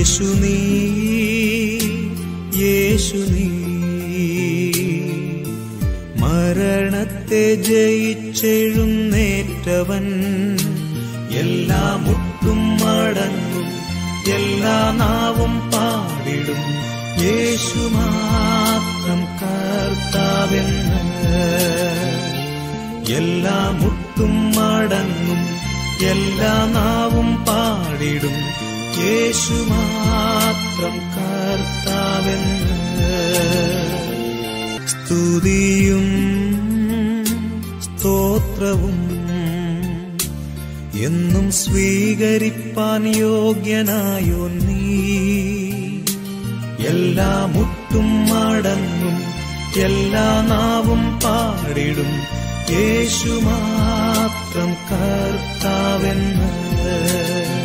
യേശു നീ, യേശു നീ, മരണത്തെ ജയിച്ചെഴുന്നേറ്റവൻ. എല്ലാ മുട്ടും മടങ്ങും, എല്ലാ നാവും പാടിടും, യേശു മാത്രം കർത്താവെന്ന്. എല്ലാ മുട്ടും മടങ്ങും, എല്ലാ നാവും പാടിടും, യേശു മാത്രം കർത്താവെന്ന്. സ്തുതിയും സ്തോത്രവും എന്നും സ്വീകരിപ്പാൻ യോഗ്യനായോ നീ. എല്ലാ മുട്ടും മടങ്ങും, എല്ലാ നാവും പാടിടും, യേശു മാത്രം കർത്താവെന്ന്.